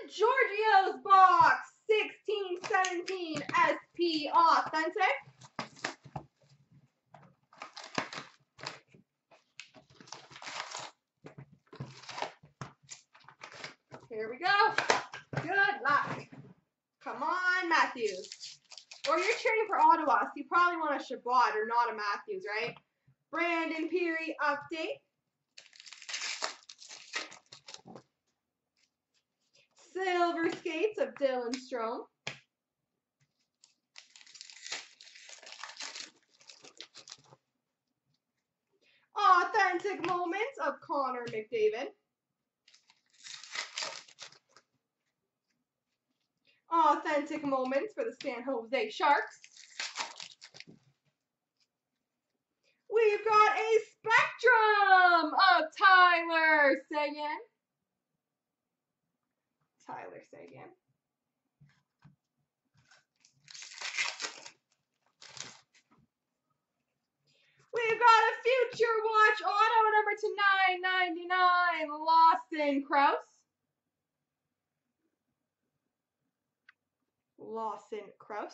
Giorgio's box 1617 SP Authentic. Here we go. Good luck. Come on, Matthews. Or you're cheering for Ottawa, so you probably want a Chabot or not a Matthews, right? Brandon Peary update. Silver skates of Dylan Strome. Authentic moments of Connor McDavid. Authentic moments for the San Jose Sharks. We've got a spectrum of Tyler Seguin. Tyler Seguin. We've got a Future Watch auto number to 999, Lawson Crouse. Lawson Crouse.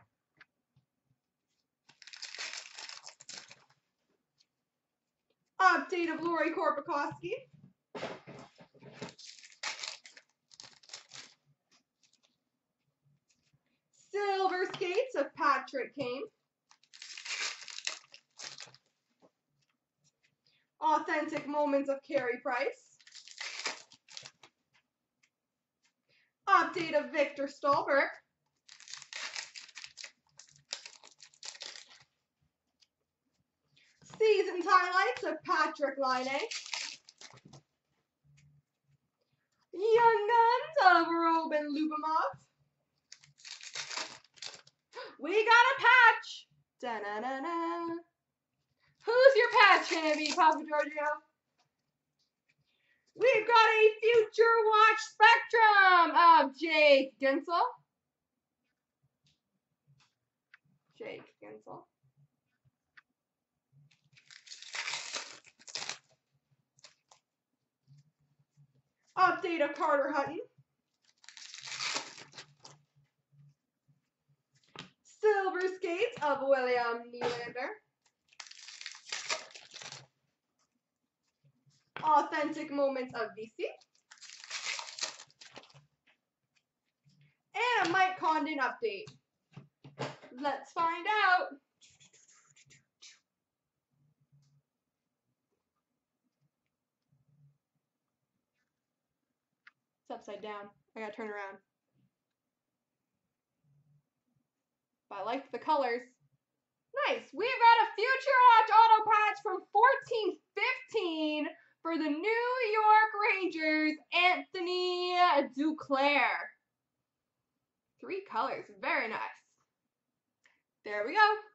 Update of Lori Korpikoski. Silver skates of Patrick Kane. Authentic moments of Carey Price. Update of Victor Stalberg. Season's highlights of Patrick Laine. Young Guns of Robin Lubomov. We got a patch. Da-na-na-na. Who's your patch gonna be, Papa Giorgio? We've got a Future Watch Spectrum of Jake Guentzel. Jake Guentzel. Update of Carter Hutton. Silver skates of William Nylander. Authentic moments of VC. And a Mike Condon update. Let's find out. It's upside down. I gotta turn around. But I like the colors. Nice. We've got a Future Watch auto patch from 1415 for the New York Rangers, Anthony Duclair. 3 colors. Very nice. There we go.